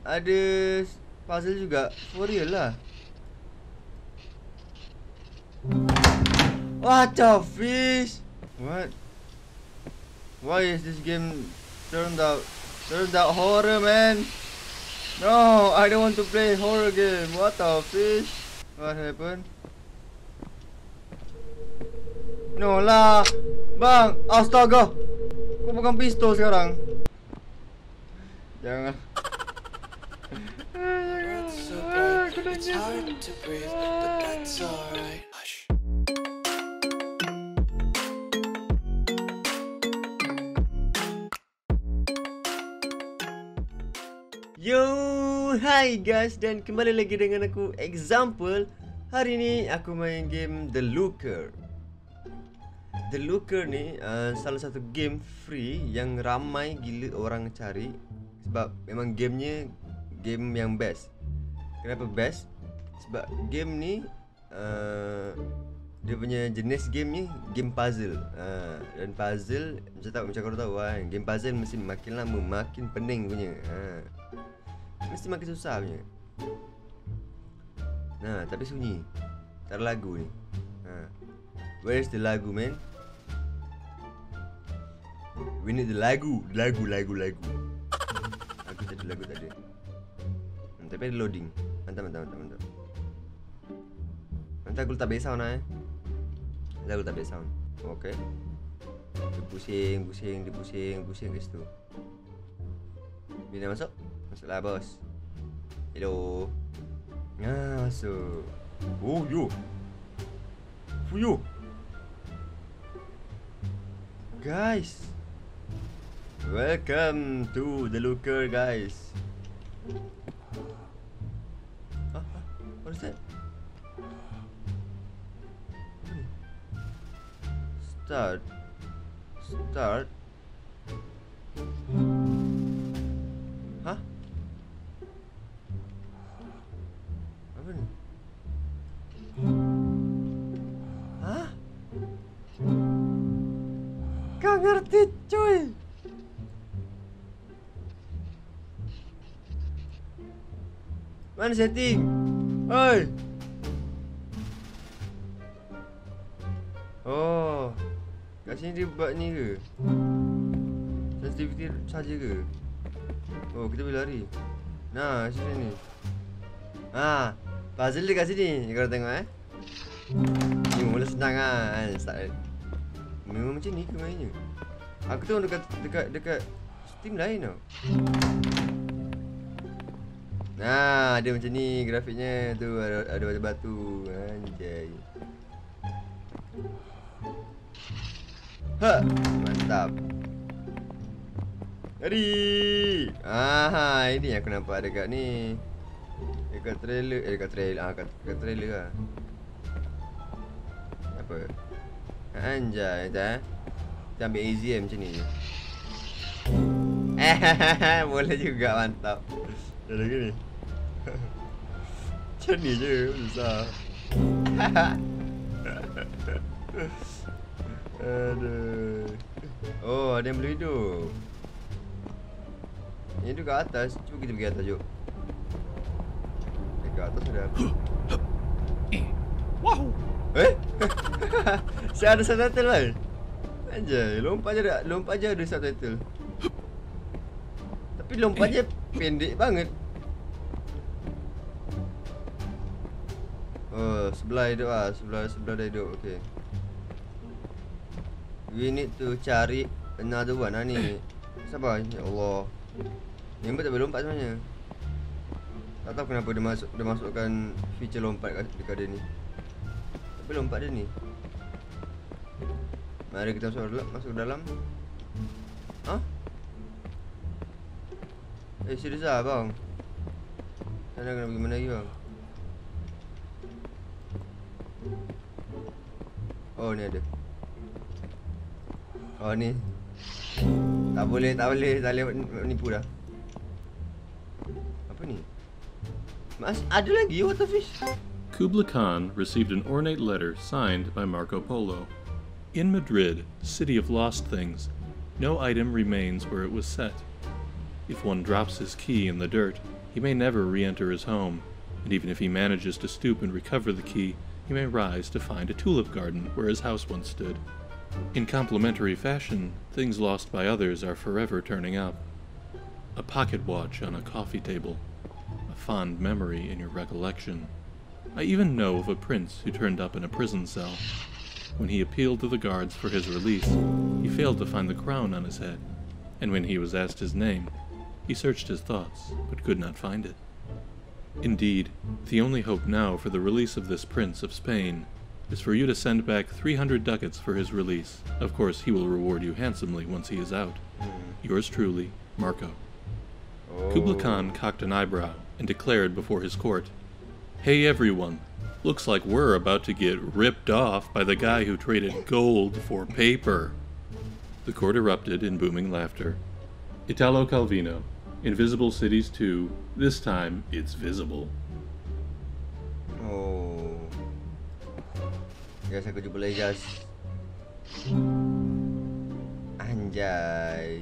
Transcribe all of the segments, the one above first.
ada puzzle juga. For real lah. What the fish? What? Why is this game turned out horror, man? No, I don't want to play horror game. What the fish? What happened? No lah. Bang, astaga. Kau pegang pistol sekarang. Jangan. It's hard to breathe, but that's alright. Hush. Yo, hi guys, dan kembali lagi dengan aku Example. Hari ni aku main game The Looker. The Looker ni salah satu game free yang ramai gila orang cari. Sebab memang gamenya game yang best. Kenapa best? Sebab game ni dia punya jenis game ni game puzzle. Dan puzzle macam korang tahu kan, game puzzle mesti makin lama makin pening punya. Mesti makin susah punya. Nah, tapi sunyi. Tak ada lagu ni. Where is the lagu, man? We need the lagu. Lagu. Aku tak ada lagu tadi. Tapi ada loading. Mantap. Nanti aku letak bass sound lah. Nanti aku letak bass sound. Okay. Dia pusing kat situ. Bila masuk? Masuklah bos. Hello. Masuk. Oh yo. Fuyo. Guys, welcome to The Looker, guys. What is that? Start. Hah? Apa ni? Hah? Gak ngerti cuy. Mana setting? Oi. Oh, kat sini dia buat ni ke? Sensitivity saja ke? Oh, kita boleh lari. Nah, sini ni. Puzzle dia kat sini. Korang tengok Ni mula senang kan. Start. Memang macam ni ke mainnya? Aku tengok dekat Steam lain tau. Nah, dia macam ni grafiknya tu, ada batu-batu. Anjay. Mantap. Lari. Ini aku nampak dekat ni. Dekat trailer lah. Apa? Anjay, dah. Kita ambil easy macam ni. Boleh juga, mantap. Dah gini. Macam ni je, susah. Aduh. Oh, ada yang boleh hidup. Yang tu kat atas. Cuba kita pergi atas, jom. Dekat atas ada apa? Wow. Saya ada subtitle lah. Anjay, lompat je ada subtitle. Tapi lompat je pendek banget. Oh, sebelah hidup lah. Sebelah dah hidup. Okay. We need to cari another one lah ni. Sabar. Ya Allah. Ni tak boleh lompat sebenarnya. Tak tahu kenapa dia masukkan feature lompat dekat dia ni. Tapi lompat dia ni. Mari kita masuk ke dalam. Serius lah bang. Sana kena pergi mana lagi bang? Oh, ni ada. Oh, ni. Tak boleh nipu dah. Apa ni? Ada lagi waterfish. Kublai Khan received an ornate letter signed by Marco Polo. In Madrid, city of lost things, no item remains where it was set. If one drops his key in the dirt, He may never re-enter his home, and even if he manages to stoop and recover the key, he may rise to find a tulip garden where his house once stood. In complementary fashion, things lost by others are forever turning up. A pocket watch on a coffee table, a fond memory in your recollection. I even know of a prince who turned up in a prison cell. When he appealed to the guards for his release, he failed to find the crown on his head, and when he was asked his name, he searched his thoughts, but could not find it. Indeed, the only hope now for the release of this prince of Spain is for you to send back 300 ducats for his release. Of course, he will reward you handsomely once he is out. Yours truly, Marco. Kublai Khan cocked an eyebrow and declared before his court, "Hey everyone, looks like we're about to get ripped off by the guy who traded gold for paper." The court erupted in booming laughter. Italo Calvino, Invisible Cities 2, this time it's visible. Oh. Guys, aku jumpa lagi guys. Anjay.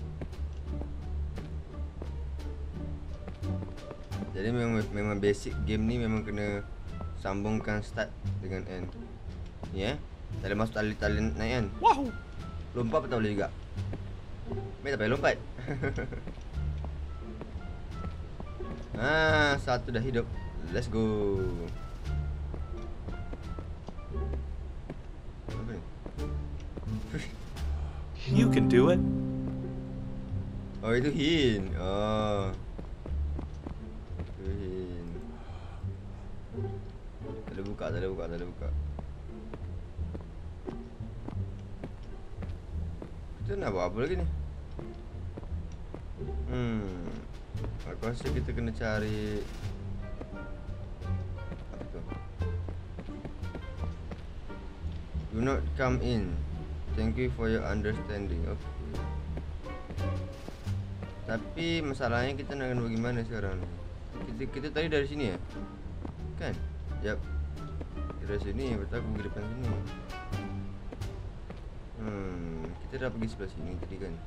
Jadi memang basic game ni memang kena sambungkan start dengan end. Ni tak boleh masuk tali naik kan. Wow. Lompat pun tak boleh juga. Mari tak payah lompat. Satu dah hidup. Let's go. Apa ni? You can do it. Oh, itu hint. Oh. Itu hint. Tak boleh buka. Kita nak buat apa lagi ni? Aku rasa kita kena cari apa tu? Do not come in. Thank you for your understanding. Okay. Tapi masalahnya kita nak kena bagaimana sekarang ni? Kita tadi dari sini ya? Kan? Yap. Dari sini, betul aku pergi depan sini. Kita dah pergi sebelah sini tadi kan?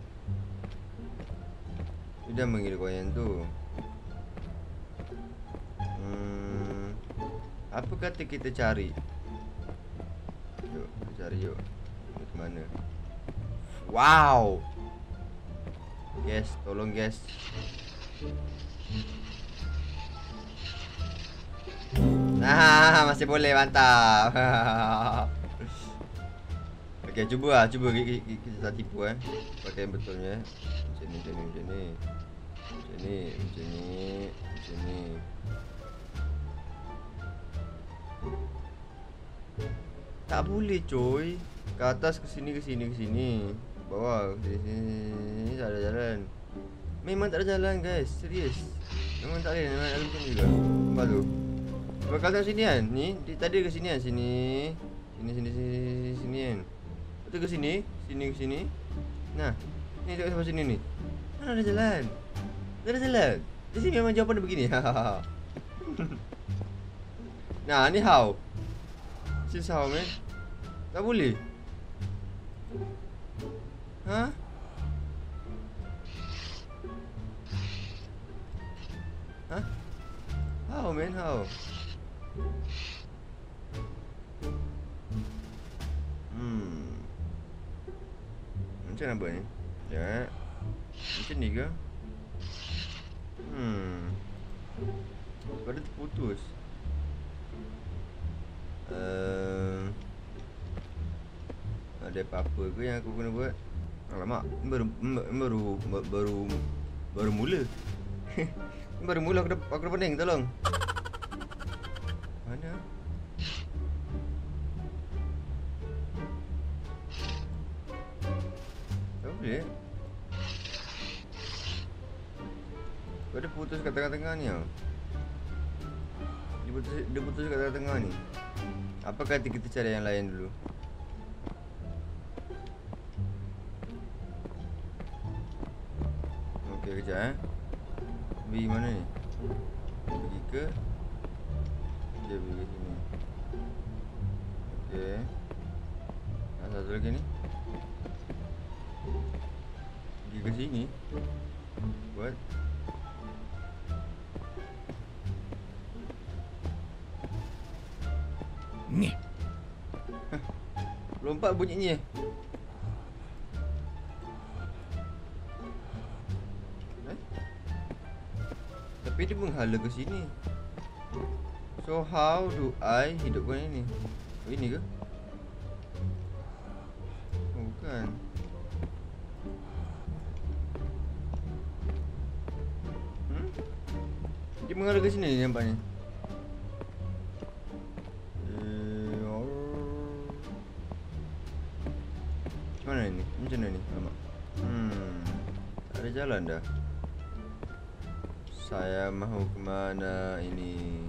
Dia dah manggil koyan tu. Apa kata kita cari? Yuk, kita cari yuk. Ini ke mana? Wow. Guys, tolong guys. Masih boleh, mantap. Okey, cuba kita tipu pakai yang betulnya. Macam ni. Tak boleh coy. Ke atas, ke sini. Bawah, ke sini. Tak ada jalan. Memang tak ada jalan guys, serius. Memang tak boleh, memang ada macam juga. Nampak tu? Bakal tengok sini kan? Ni, tadi ke sini kan? Sini kan? Betul ke sini? Ke sini. Nah, ni tengok sampai sini ni. Mana ada jalan? Tak ada jalan. Di sini memang jawapan dia begini. Nah, ni how? This is how, man. Tak boleh. Ha? How, man? How? Macam mana buat ni? Ya. Macam ni ke? Pada terputus. Ada apa-apa ke yang aku kena buat? Alamak, baru mula. Baru mula aku dah pening, tolong. Mana? Tak boleh. Kau ada putus kat tengah-tengah ni tau. Dia putus kat tengah-tengah ni. Apa kata kita cari yang lain dulu? Okey, kejap pergi mana ni? Pergi ke? Dia pergi ke sini. Okey. Satu lagi ni. Pergi ke sini. Buat. Lompat bunyinya. Tapi dia menghala ke sini. So how do I hidupkan ini? Oh, ini ke? Oh, bukan. Dia menghala ke sini nampaknya. Mana ini? Macam mana ni? Alamak. Tak ada jalan dah. Saya mahu ke mana ini?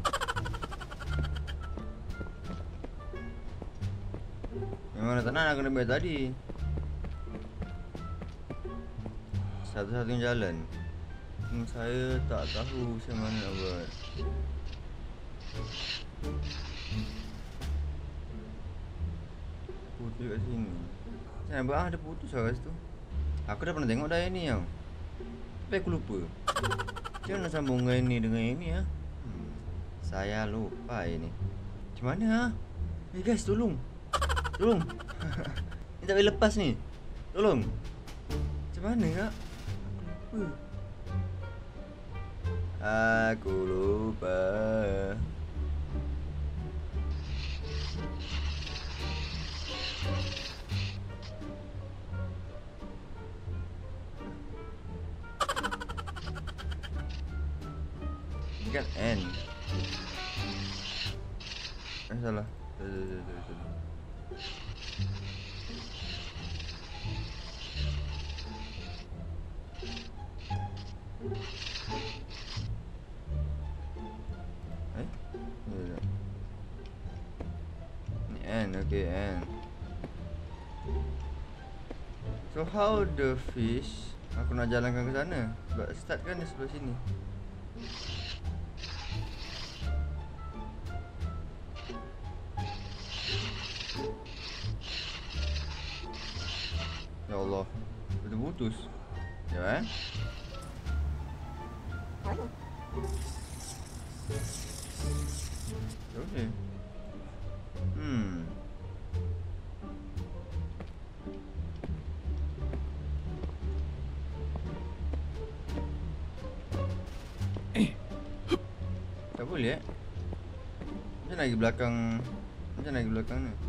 Memang tak nak kena bayar tadi. Satu-satunya jalan. Saya tak tahu macam mana nak buat. Putus kat sini. Macam mana ada putus lah kat situ. Aku dah pernah tengok dah yang ni tau. Tapi aku lupa. Macam mana sambung dengan ini ha? Saya lupa ini. Macam mana ha? Guys, tolong. Tolong. Ni tak boleh lepas ni. Tolong. Macam mana kak? Aku lupa. Ini kan N. Salah. Ni N, okay N. So how the fish? Aku nak jalankan ke sana. Sebab start kan di sebelah sini. Ya Allah, putus. Ya okey. Tak boleh Macam nak pergi belakang. Macam nak pergi belakang ni.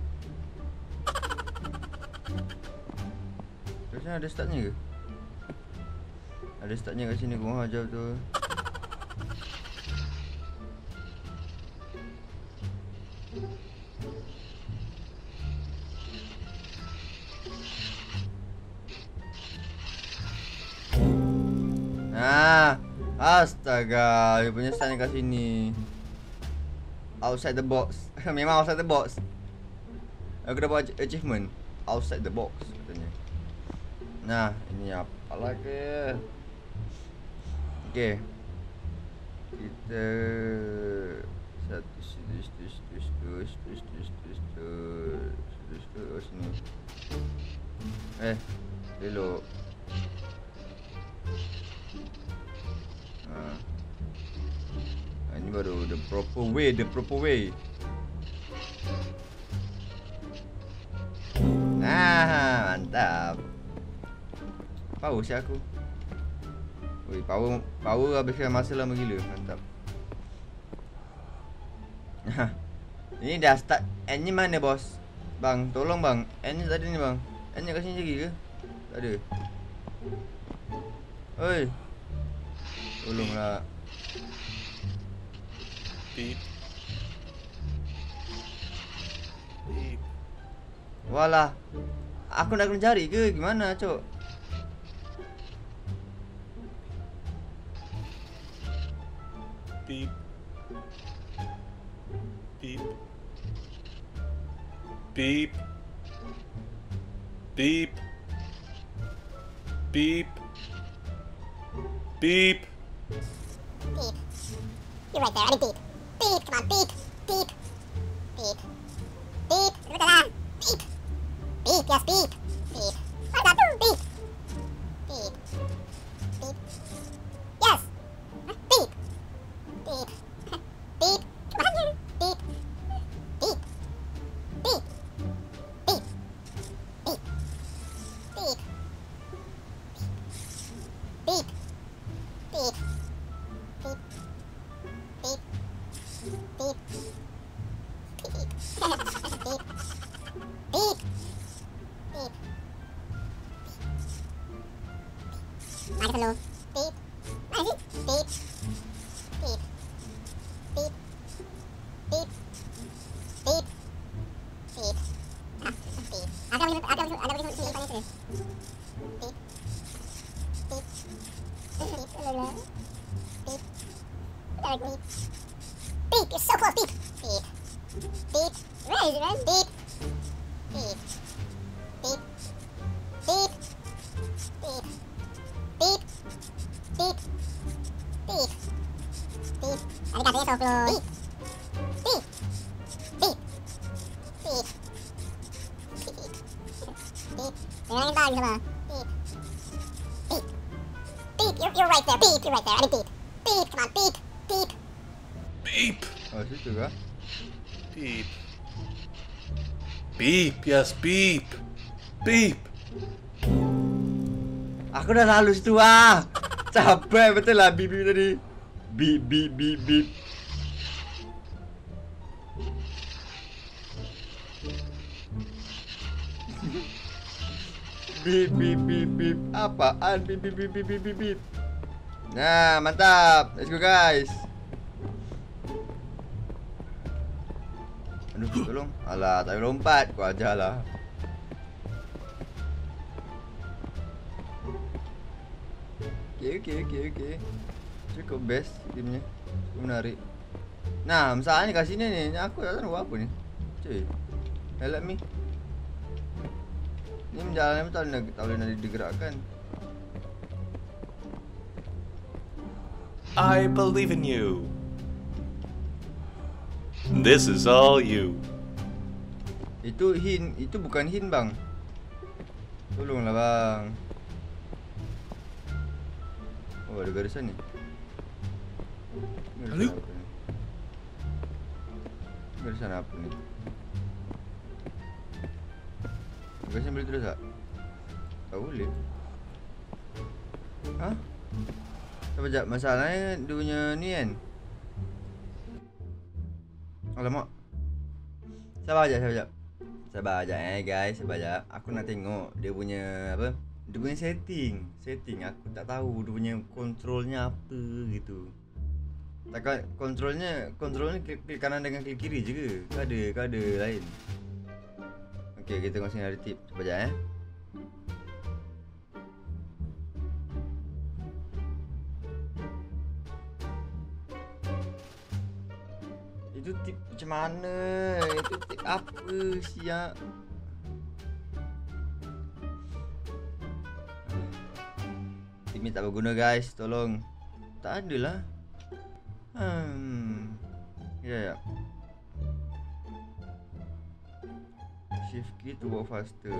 Macam ada startnya ke? Ada startnya kat sini. Gua ajar betul. Astaga, dia punya startnya kat sini. Outside the box. Memang outside the box. Aku dapat achievement outside the box katanya. Nah, ini apa lagi? Okey. Kita satu sini. Belok. Ini baru the proper way. Nah, mantap. Power siap aku. Woi, power habiskan masa lama gila. Mantap. Ini dah start. N ni mana bos? Bang, tolong bang. N ni tak ada ni bang. N ni kat sini lagi ke? Tak ada. Oi. Tolonglah. Beep. Walah. Aku nak kena cari ke gimana, cok? Beep. Beep. Beep. Beep. Beep. Beep. Beep. You're right there. I did beep. Beep. Come on. Beep. Beep. Beep. Beep. Look at that. Beep. Beep. Yes. Beep. Beep. What is that? Beep. Beep. Beep. Yes. Beep. Beep. Beep. Come on. Beep. Beep. beep, beep, beep, beep, beep, beep. Ah, beep. Ada beep, beep, beep, beep, beep, beep, beep, you're so close, beep, beep, beep, where is it, man? Beep, beep, beep, beep, beep, beep, beep, beep, beep. Tadi katanya so close. Beep, beep, beep, beep, beep. Bilangin tayo sama. Beep, beep, beep. You're right there. Beep, you're right there. I mean beep, beep. Come on, beep, beep. Beep! Oh, situ kah? Beep. Beep, yes, beep! Beep! Aku dah lalu situ ah. Capek betul lah beep beep tadi. Beep beep beep beep. Beep beep beep beep. Apaan beep beep beep beep beep beep beep. Nah, mantap. Let's go guys. Aduh, tolong. Alah, tak boleh lompat. Kau ajarlah. Okay. Cukup best timnya. Cukup menarik. Nah, masalahnya kat sini ni. Aku tak tahu buat apa ni. Cuy. Help me. Ni menjalannya tak boleh nak digerakkan. I believe in you. This is all you. Itu hint. Itu bukan hint bang. Tolonglah bang. Oh, ada garisan ni. Halo? Garisan apa ni? Garisan boleh terus tak? Tak boleh. Hah? Sekejap, masalahnya dia punya ni kan. Alamak. Sabar sekejap. Sabar sekejap guys, sabar sekejap. Aku nak tengok dia punya apa? Dia punya setting aku tak tahu dia punya kontrolnya apa gitu. Takkan kontrolnya klik kanan dengan klik kiri je ke? Ke ada lain. Okey, kita tengok sini ada tip. Cuba jap Itu tip macam mana? Itu tip apa siap? Tip ni tak berguna guys, tolong. Tak ada lah. Ya. Shift key to walk faster.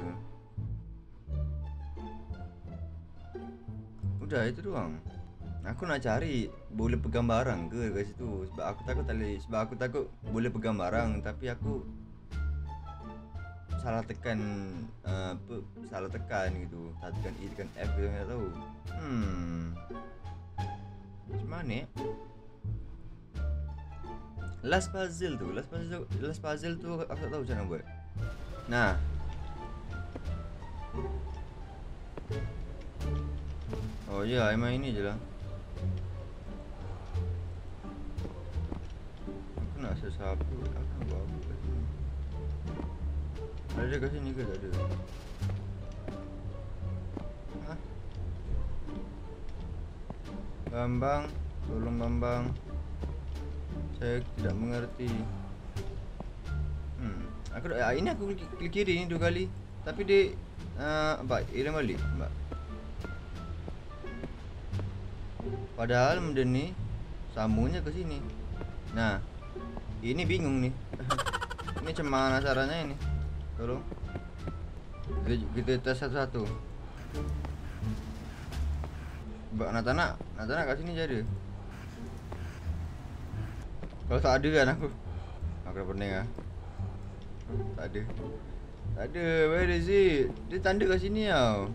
Udah itu doang. Aku nak cari boleh pegang barang ke kat situ. Sebab aku takut tak boleh. Sebab aku takut boleh pegang barang tapi aku salah tekan salah tekan gitu. Tak tekan E tekan F ke tak tahu. Macam mana ya? Last puzzle tu aku tak tahu macam mana buat. Nah. Oh ya, main ini je lah. Aku nak sesapu. Aku nak buat apa kat sini? Ada kat sini ke tak ada? Hah? Bambang, tolong Bambang. Saya tidak mengerti. Ini aku klik kiri ni 2 kali. Tapi dia hilang balik, nampak. Padahal benda ni sambungnya ke sini. Nah, ini bingung ni. Ini macam mana caranya ini? Tolong. Kita tes satu-satu. Sebab nak kat sini je ada. Kalau tak ada kan aku dah pening lah. Tak ada. Where is it? Dia tanda kat sini tau.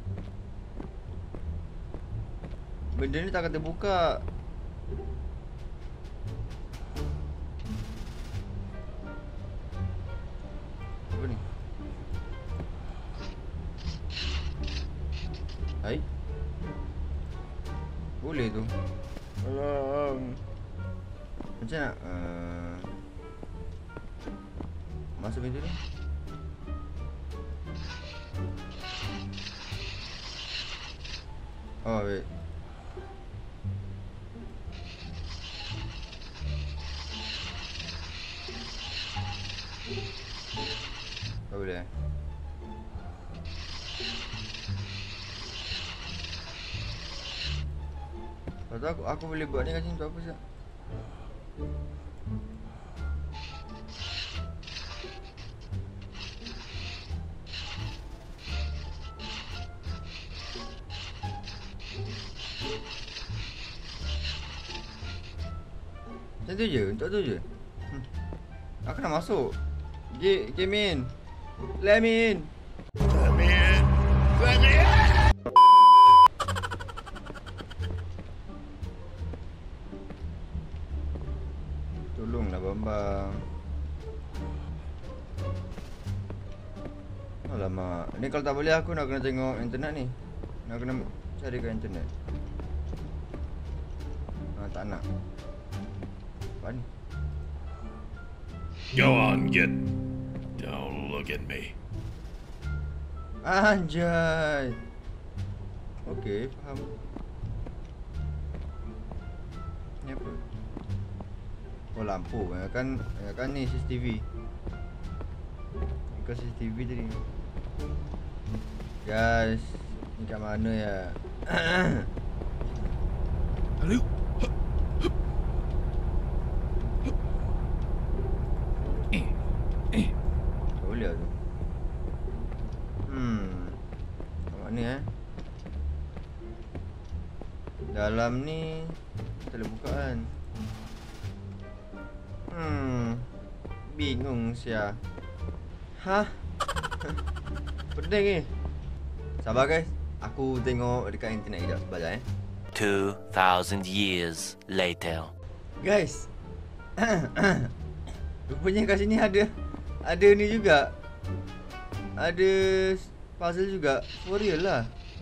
Benda ni tak kata buka. Apa ni? Hai. Boleh tu. Tolong. Macam nak? Masuk pintu ni. Oh, wait. Tak boleh. Kalau aku boleh buat ni kat sini untuk apa sih? Macam tu je, untuk tu je. Aku nak masuk. Game in. Let me in. Tolonglah bambang. Alamak, ni kalau tak boleh aku nak kena tengok internet ni. Nak kena cari kat internet. Tak nak. Apa ni? Go on, get. Don't look at me. Anjay. Okey, faham. Ni apa? Oh, lampu. Kan ni CCTV. Bukan CCTV tadi. Guys, ni kat mana ya? Hello? Tak boleh tu. Kat mana Dalam ni tak boleh buka kan? Bingung sia. Hah? Pening ni. Sabar guys. Aku tengok dekat internet kejap sebentar 2,000 years later. Guys. Rupanya kat sini ada ni juga. Ada puzzle juga. For real lah.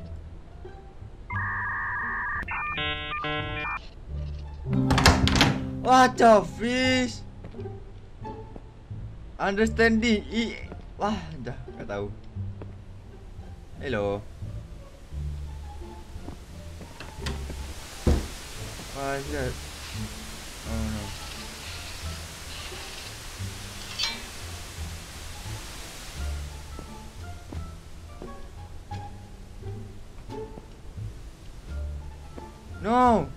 What the fish? Understanding. Wah, dah tak tahu. Hello. Why is that? Oh no. No.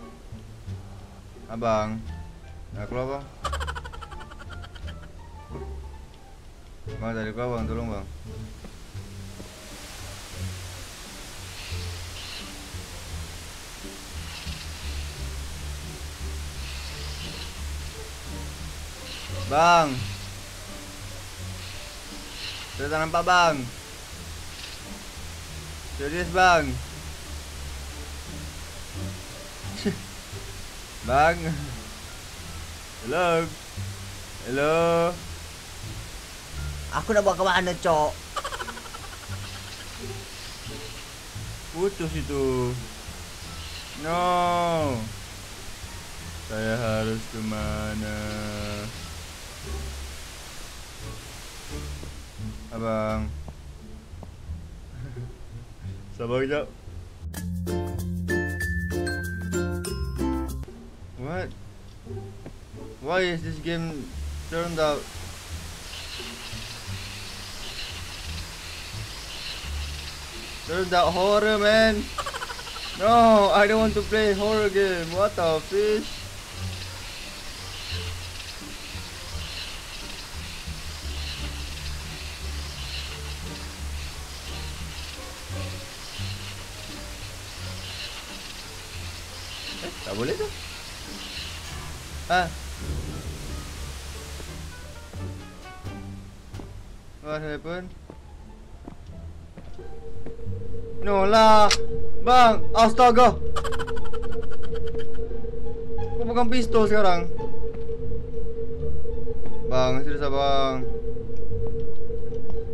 Abang, nak keluar bang? Bang tak ada keluar bang, tolong bang. Bang, saya tak nampak bang. Serius bang. Bang. Hello. Hello. Aku nak buat ke mana, Cok? Putus itu. No. Saya harus ke mana? Abang. Sabar kejap. What? Why is this game turned out horror, man? No, I don't want to play horror game. What the fish? Tak boleh tu. What happened? No lah. Bang, astaga. Kau pegang pistol sekarang. Bang, serius bang.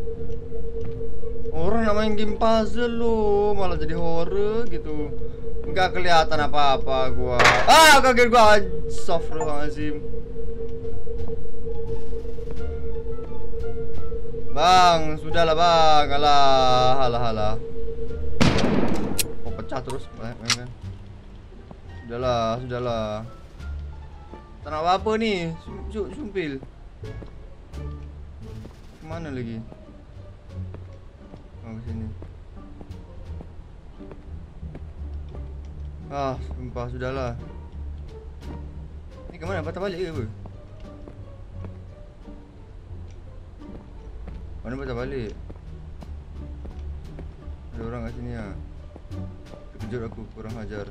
Orang nak main game puzzle lo, malah jadi horror gitu. Gak kelihatan apa-apa gua. Ah, kaget gua. Astagfirullahaladzim. Bang, sudahlah bang. Alah. Oh, pecah terus. Main. Sudahlah. Tak nak apa ni? Sumpil. Kemana lagi? Oh, ke sini. Ah, sumpah sudahlah. Ni kemana? Patah balik ke apa? Mana patah balik? Ada orang kat sini lah. Terkejut aku, kurang ajar.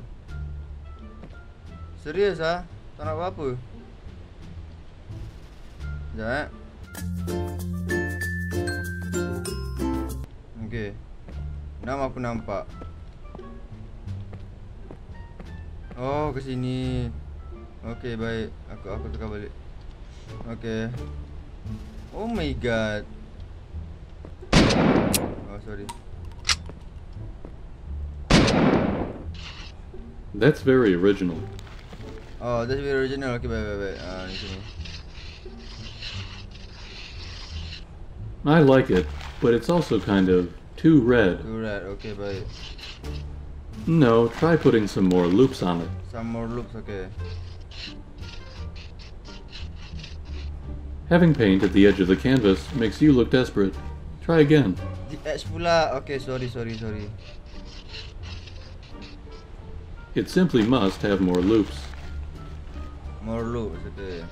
Serius ah? Tak nak apa-apa? Sekejap Okay. Nama aku nampak. Oh, ke sini. Okay, baik. Aku tukar balik. Okay. Oh my god. Oh, sorry. That's very original. Oh, that's very original. Okay, baik. Di sini. I like it, but it's also kind of too red. Too red. Okay, baik. No, try putting some more loops on it. Some more loops, okay. Having paint at the edge of the canvas makes you look desperate. Try again. Di edge pula. Okay, sorry. It simply must have more loops. More loops, okay.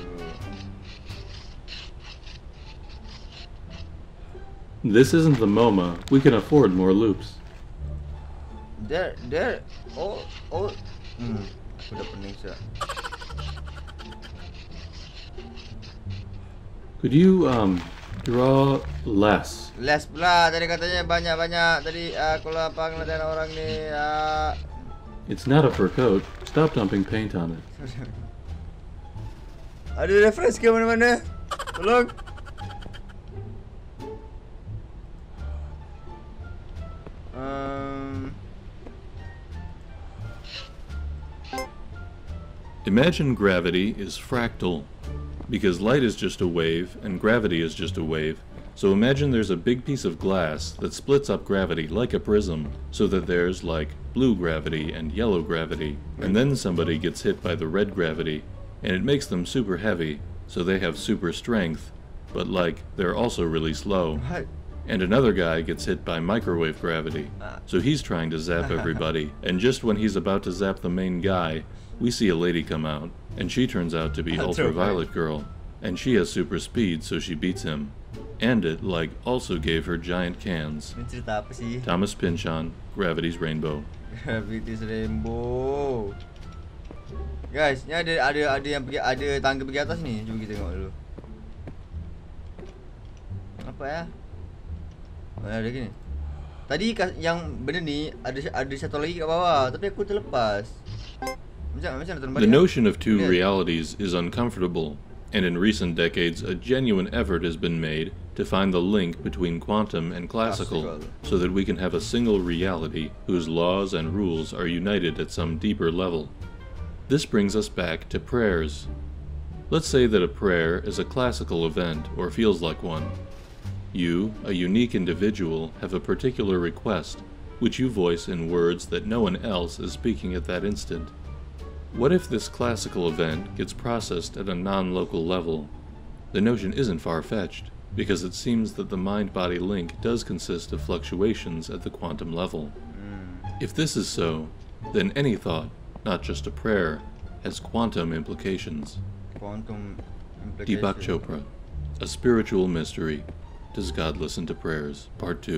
This isn't the MoMA. We can afford more loops. There. Oh. Aku dah pening sah. Could you, draw less? Less pula. Tadi katanya banyak. Tadi aku lapang ngeliatin orang ni. It's not a fur coat. Stop dumping paint on it. Ada reference ke mana-mana? Tolong. Imagine gravity is fractal, because light is just a wave and gravity is just a wave. So imagine there's a big piece of glass that splits up gravity like a prism, so that there's like blue gravity and yellow gravity, and then somebody gets hit by the red gravity, and it makes them super heavy, so they have super strength, but like they're also really slow. What? And another guy gets hit by microwave gravity, so he's trying to zap everybody, and just when he's about to zap the main guy, we see a lady come out, and she turns out to be That's Ultraviolet Girl, and she has super speed, so she beats him. And it, like, also gave her giant cans. Ini cerita apa sih? Thomas Pynchon, Gravity's Rainbow. Gravity's Rainbow. Guys, ni ada yang pergi, ada tangga pergi atas ni. Cuba kita tengok dulu. Apa ya? Ada gini. Tadi yang benda ni ada satu lagi kat bawah, tapi aku terlepas. Macam nak turun balik. The notion of two realities is uncomfortable, and in recent decades a genuine effort has been made to find the link between quantum and classical, so that we can have a single reality whose laws and rules are united at some deeper level. This brings us back to prayers. Let's say that a prayer is a classical event, or feels like one. You, a unique individual, have a particular request, which you voice in words that no one else is speaking at that instant. What if this classical event gets processed at a non-local level? The notion isn't far-fetched, because it seems that the mind-body link does consist of fluctuations at the quantum level. If this is so, then any thought, not just a prayer, has quantum implications. Quantum implications. Deepak Chopra, A Spiritual Mystery. Does God Listen to Prayers? Part 2.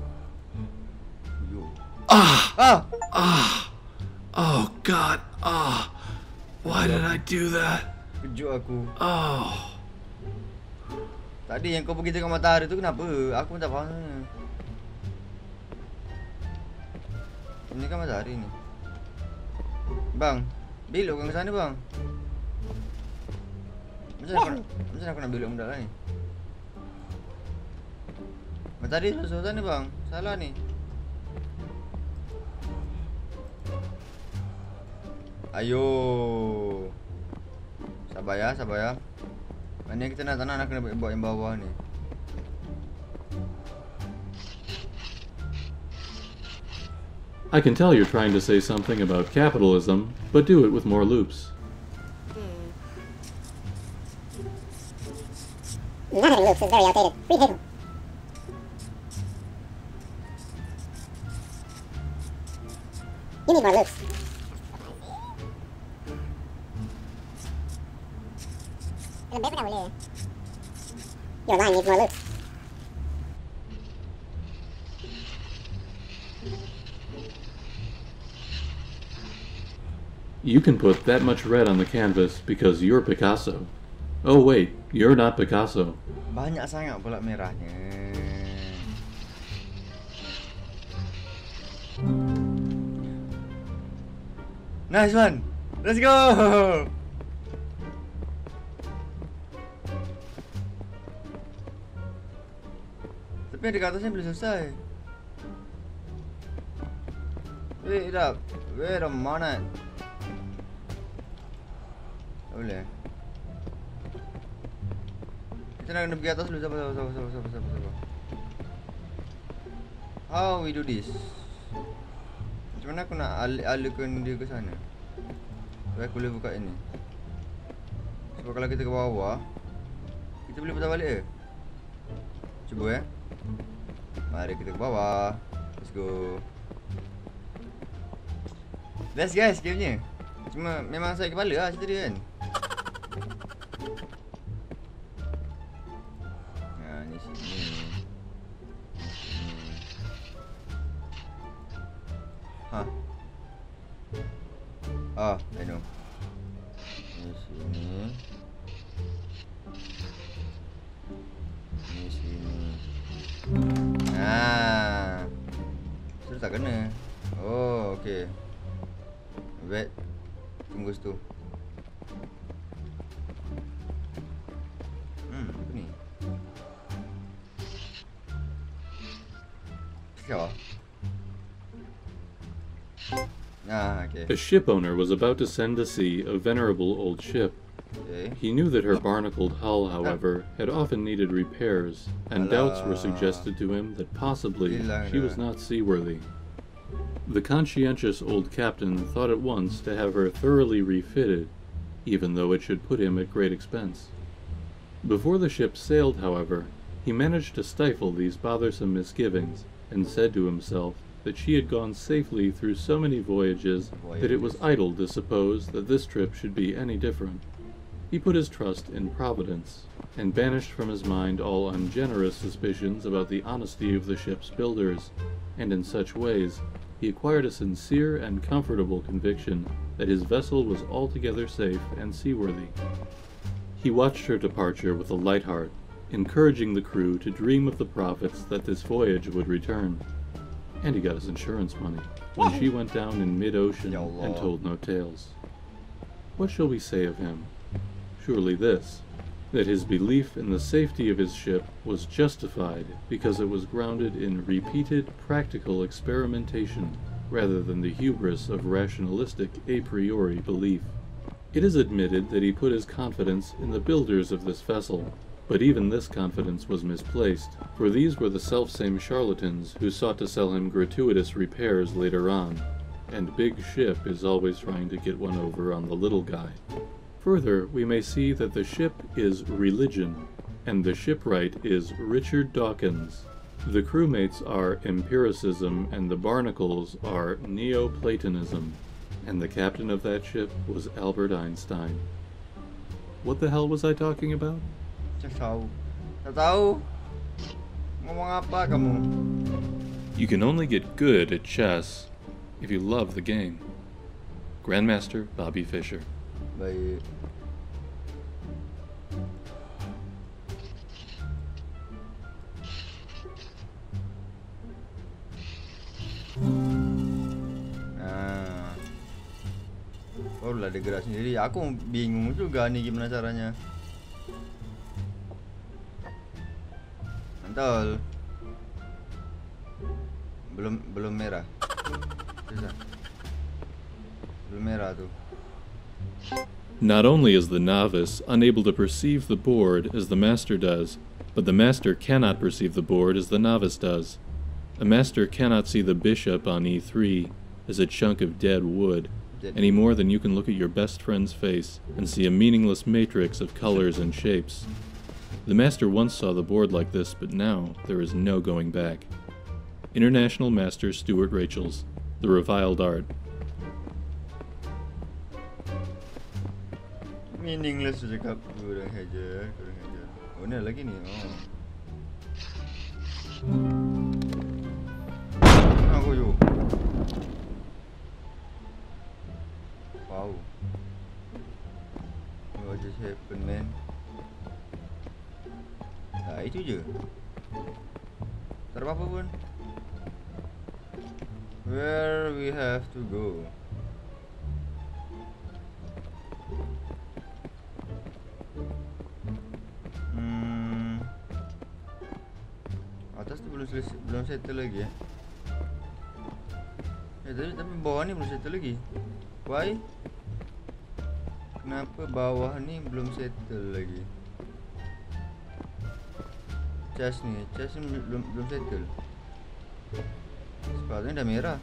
Oh God, why did I do that? Kejut aku. Oh. Tadi yang kau pergi tengok matahari tu kenapa? Aku pun tak faham. Ini kan matahari ni. Bang, belokkan ke sana bang. Macam aku nak belok benda lah ni. Matahari sebelah sana bang. Salah ni. Ayo. Sabar ya, sabar ya. Ini kita nak tanah nak kena buat yang bawah ni. I can tell you're trying to say something about capitalism, but do it with more loops. Not having loops is very outdated. Read Hegel. You need more loops. Lembek pun dah boleh. Your line needs more loops. You can put that much red on the canvas because you're Picasso. Oh wait, you're not Picasso. Banyak sangat pula merahnya. Nice one. Let's go. Tapi dekat atasnya belum selesai. Wait a minute. Tak boleh. Kita nak kena pergi atas dulu. Sabar. How we do this? Macam mana aku nak alihkan dia ke sana? Supaya aku boleh buka ini. Sebab kalau kita ke bawah, kita boleh putar balik ke? Cuba Mari kita ke bawah. Let's go. Best guys gamenya. Cuma memang saya kepala lah cerita dia kan. Ni sini. Oh, I know. Ni sini. Ni sini. Sudah tak kena. Oh, okey. Wait. Tunggu situ. Apa ni? Siapa? Okay. A ship owner was about to send to sea a venerable old ship. Okay. He knew that her barnacled hull, however, had often needed repairs, and doubts were suggested to him that possibly she was not seaworthy. The conscientious old captain thought at once to have her thoroughly refitted, even though it should put him at great expense. Before the ship sailed, however, he managed to stifle these bothersome misgivings, and said to himself that she had gone safely through so many voyages that it was idle to suppose that this trip should be any different. He put his trust in Providence, and banished from his mind all ungenerous suspicions about the honesty of the ship's builders, and in such ways he acquired a sincere and comfortable conviction that his vessel was altogether safe and seaworthy. He watched her departure with a light heart, encouraging the crew to dream of the profits that this voyage would return. And he got his insurance money when she went down in mid-ocean and told no tales. What shall we say of him? Surely this, that his belief in the safety of his ship was justified because it was grounded in repeated practical experimentation rather than the hubris of rationalistic a priori belief. It is admitted that he put his confidence in the builders of this vessel, but even this confidence was misplaced, for these were the selfsame charlatans who sought to sell him gratuitous repairs later on, and Big Ship is always trying to get one over on the little guy. Further, we may see that the ship is religion, and the shipwright is Richard Dawkins. The crewmates are empiricism, and the barnacles are Neoplatonism, and the captain of that ship was Albert Einstein. What the hell was I talking about? Tak tahu. Ngomong apa kamu? You can only get good at chess if you love the game. Grandmaster Bobby Fischer. Baik. Barulah dia gerak sendiri. Aku bingung juga ni gimana caranya. Mantul. Belum merah. Susah. Belum merah tu. Not only is the novice unable to perceive the board as the master does, but the master cannot perceive the board as the novice does. A master cannot see the bishop on e3 as a chunk of dead wood, any more than you can look at your best friend's face and see a meaningless matrix of colors and shapes. The master once saw the board like this, but now there is no going back. International Master Stuart Rachels, The Reviled Art. Meaningless tu cakap. Kurang ajar. Oh, ni lagi ni. Aku yo. Wow. What just happened, man? Itu je. Tak ada apa-apa pun. Where we have to go? Atas tu belum settle lagi ya. Tapi bawah ni belum settle lagi. Why? Kenapa bawah ni belum settle lagi? Chest ni belum settle. Sepatutnya dah merah.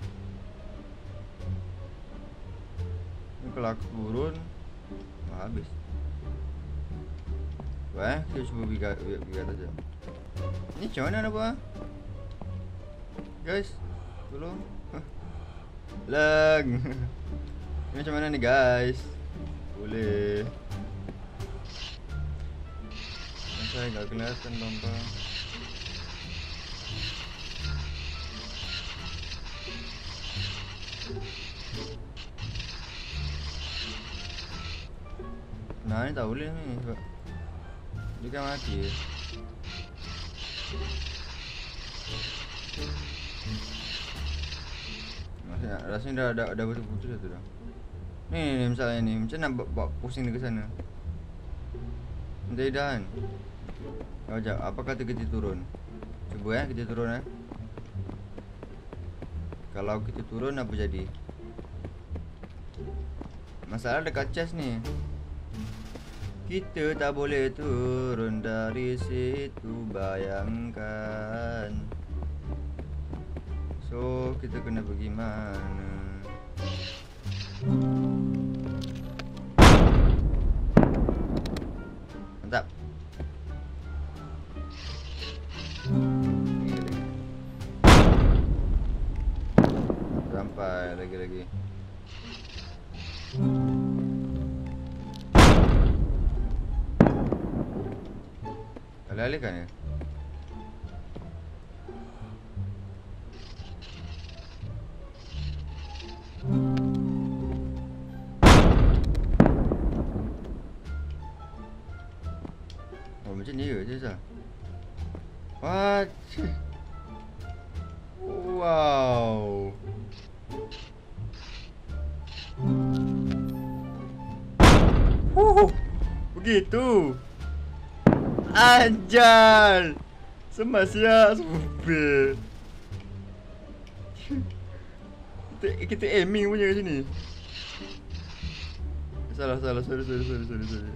Ni kalau aku turun habis. Wah, kita cuba pergi atas je. Ni macam mana nak buat? Guys, tolong. Lag. Ni macam mana ni guys? Boleh. Saya enggak kelihatan domba. Nah, ni tak boleh ni sebab dia kan mati. Rasanya dah betul-betul tu dah. Ni misalnya ni, macam nak bawa pusing dia ke sana. Nanti dah kan. Sekejap, apa kata kita turun? Cuba kita turun Kalau kita turun apa jadi? Masalah dekat chest ni. Kita tak boleh turun dari situ, bayangkan. So, kita kena pergi mana? Mantap. Sampai lagi. Alih-alih kan ya? Oh, macam ni ke je sah? What? Wow. Begitu. Anjal. Semasa super. Kita aiming punya kat sini. Salah. Sorry.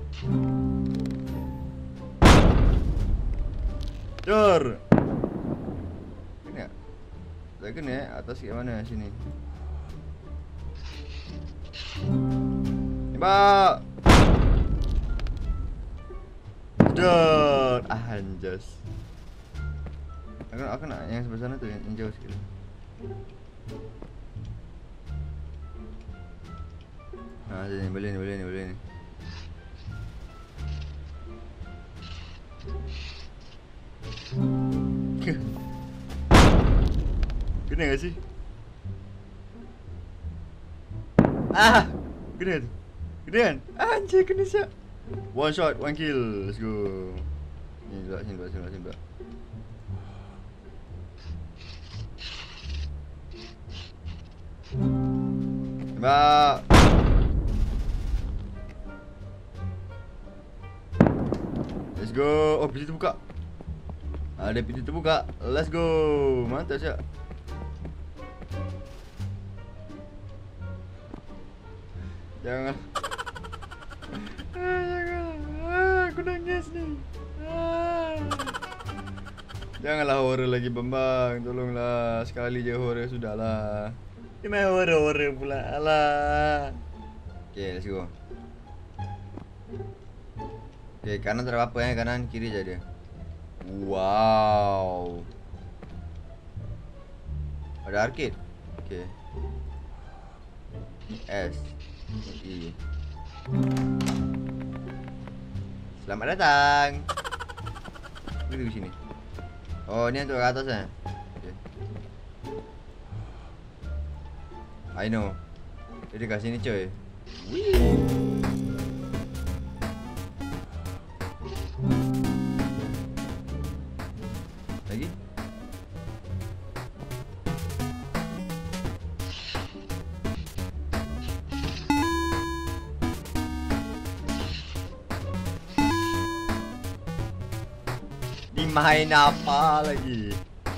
Jor. Kena. Tak kena atas kat mana sini. Tembak. Jor. Anjas. Aku nak yang sebelah sana tu, yang jauh sikit. Sini boleh ni. Kena ke sih? Kena kan? Anjir, kena siap. One shot, one kill. Let's go. Sini pula. Tembak. Let's go. Oh, pintu terbuka. Ada pintu terbuka. Let's go. Mantap siap. Jangan. Aku nangis nih. Janganlah horor lagi Bambang, tolonglah sekali je horor sudahlah. Ini main horor pula, alah. Okay, let's go. Okay, kanan tak ada apa ya, kanan kiri je dia. Wow. Ada arcade. Okay. S E. Selamat datang. Pergi ke sini. Oh, ni untuk ke atas eh? Okay. I know. Dia dekat sini coy. Lagi? Dimain apa lagi?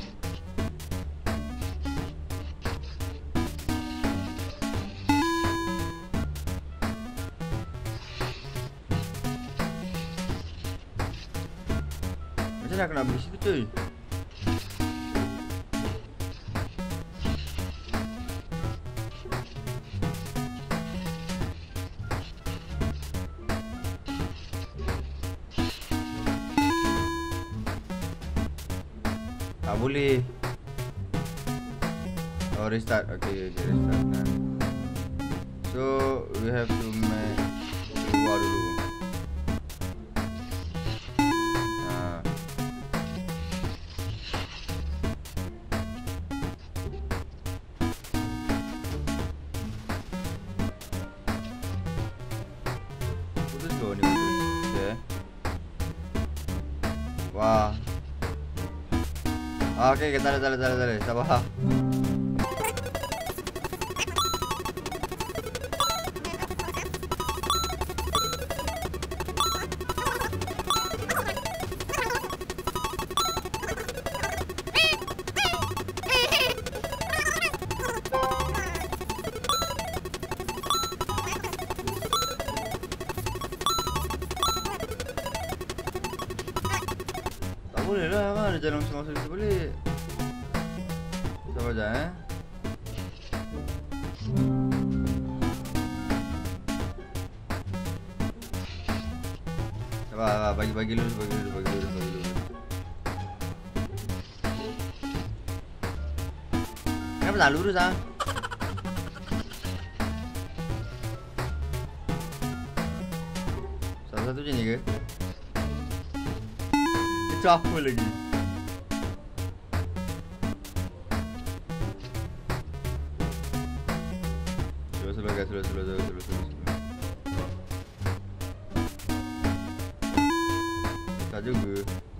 Macam nak kena beli situ cuy? Tak boleh. Oh, restart. Okay, restart. Nah. So we have to make keluar dulu. Nah. Putus dulu ni. Okay. Wah. Okay, kita tarik. Sabar. Tak boleh lah, mana jalan masuk kita boleh. Sabar je eh. Sabar, bagi dulu. Kenapa tak lurus ah? Satu-satu je ni ke? Itu apa lagi? Slow guys, slow. Susah juga.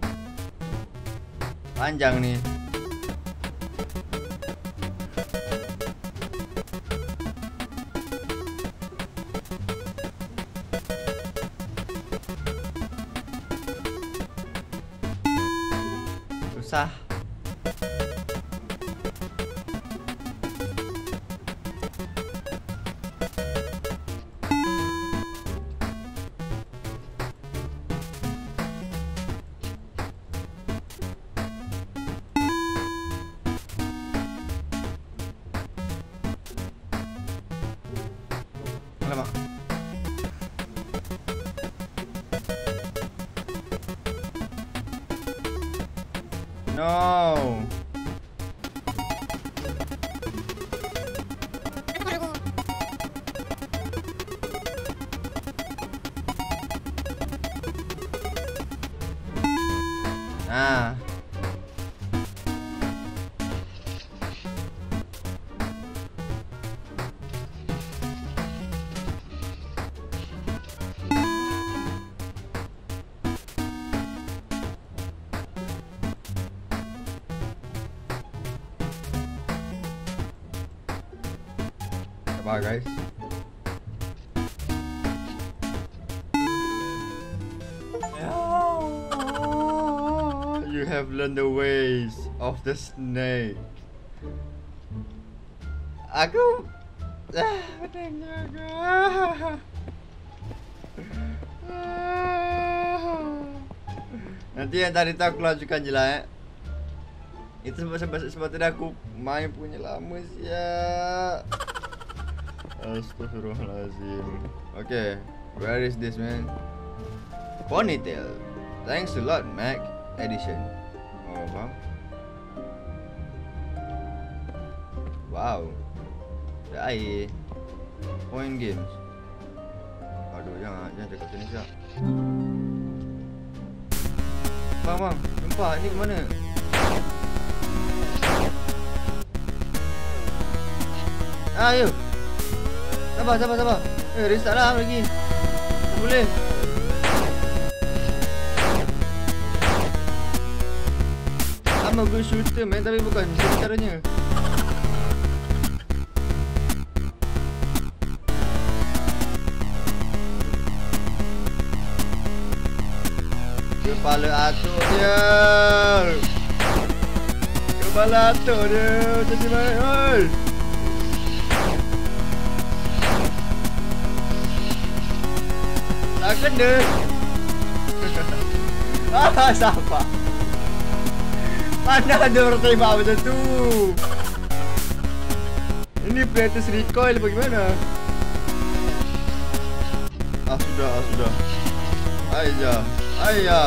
Panjang nih. Susah. Alamak. No. Ah. Bye guys. You have learned the ways of the snake. Aku Pening juga. Nanti yang tadi aku lanjutkan je lah Itu sebab tadi aku main punya lama sih ya. Astaghfirullahaladzim. Okay, where is this man? Ponytail. Thanks a lot, Mac. Edition. Oh, faham? Wow. Ada air. Point games. Aduh, jangan cakap sini siap. Bang, nampak ni ke mana? Ayo. Sabar. Restart lah lagi. Tak boleh. I'm a good shooter man, tapi bukan itu caranya. Kepala atuk dia. Jadi baik. Oi. Tak kena. Sabar. Mana ada orang tembak macam tu? Ini practice recoil bagaimana? Sudah. Ayah.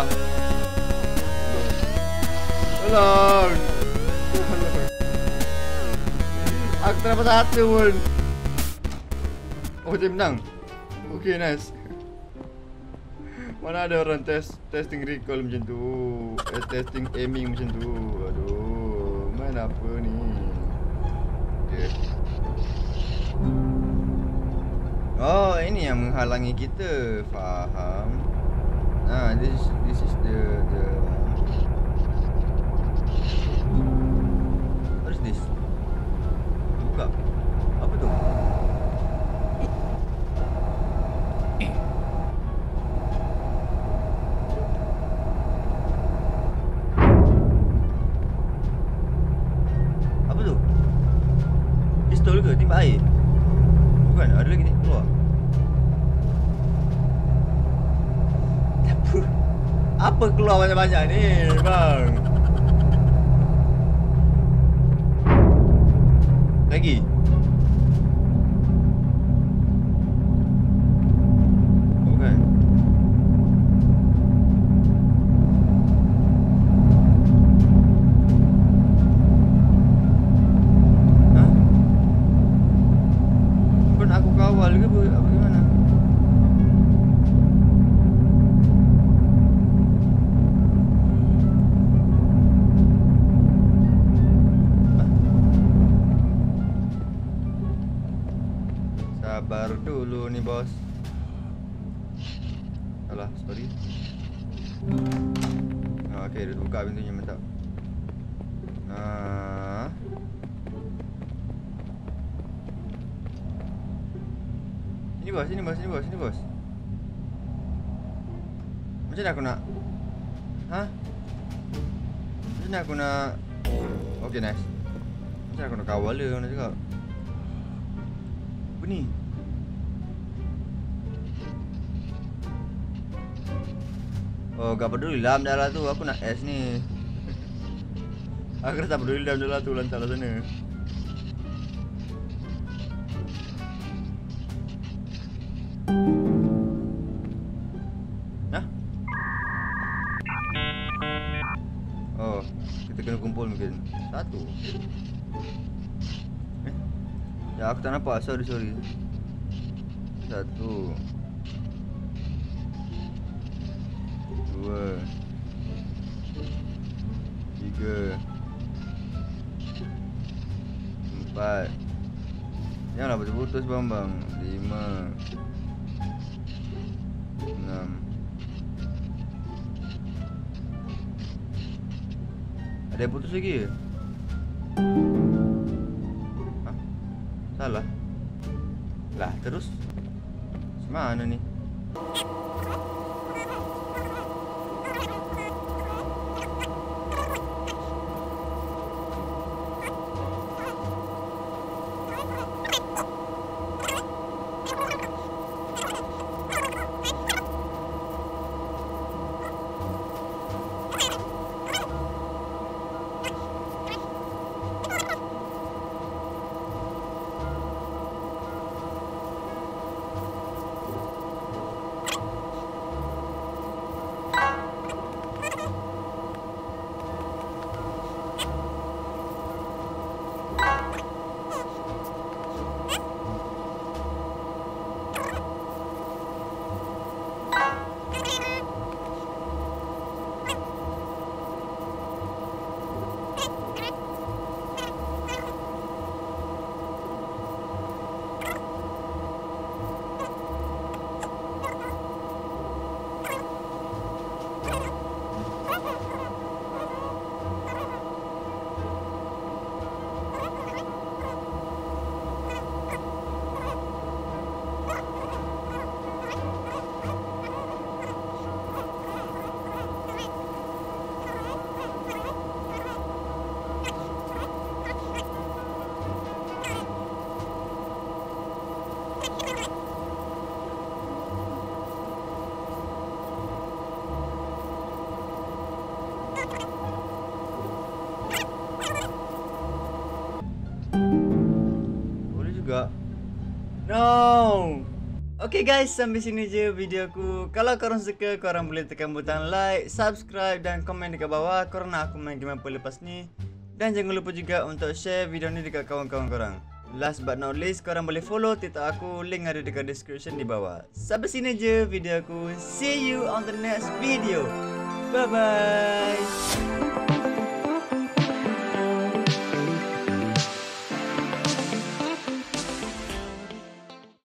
Tolong. Aku tak dapat satu pun. Oh, dia menang. Okay, nice. Mana ada orang testing recoil macam tu, testing aiming macam tu. Aduh, main apa ni? Okay. Oh, ini yang menghalangi kita. Faham. This is the what is this? Buka. Apa tu? Apa tu? Pistol ke? Timba air? Bukan, ada lagi ni keluar. Apa keluar banyak-banyak ni, bang? Lagi? Bukan. Hah? Kau nak aku kawal ke bagaimana? Sabar dulu nih bos. Alah, sorry. Oke, udah buka pintunya, mantap. Sini bos. Macam mana aku nak? Hah? Macam mana aku nak? Okay, nice. Macam mana aku nak kawal dia, nak cakap? Apa ni? Oh, gak peduli lah dalam tu. Aku nak S ni. Aku tak peduli dalam tu. Lantar lah sana. Hah? Oh, kita kena kumpul mungkin. Satu. Ya, aku tak nampak. Sorry. Satu. 2 3 4. Janganlah putus-putus bang. 5 6. Ada yang putus lagi ke? Hah? Salah. Lah terus mana ni? Okay guys, sampai sini je video aku. Kalau korang suka, korang boleh tekan butang like, subscribe dan komen dekat bawah kerana aku main game apa lepas ni. Dan jangan lupa juga untuk share video ni dekat kawan-kawan korang. Last but not least, korang boleh follow TikTok aku, link ada dekat description di bawah. Sampai sini je video aku. See you on the next video. Bye bye.